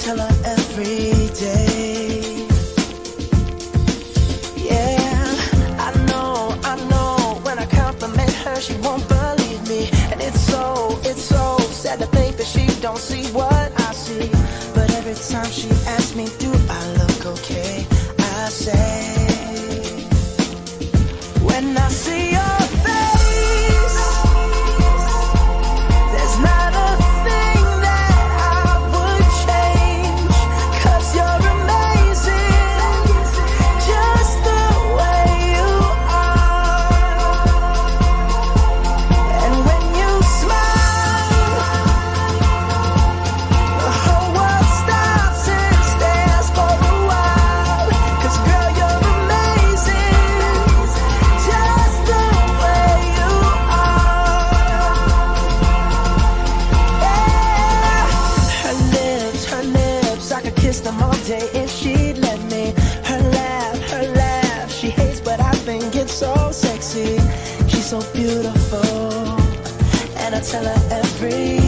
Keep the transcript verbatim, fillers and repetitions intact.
tell her every day. Yeah, I know, I know, when I compliment her, she won't believe me. And it's so, it's so sad to think that she don't see what I see. But every time she asks me, do I look okay, I say, when I see your face, there's not a thing that I would change, 'cause you're amazing, just the way you are. And when you smile, the whole world stops and stares for a while, 'cause girl, you're amazing, just the way you are. Yeah. Her lips, her lips, I could kiss them all day if she'd let me. Her laugh, her laugh, she hates but I think it's so sexy. She's so beautiful, and I tell her every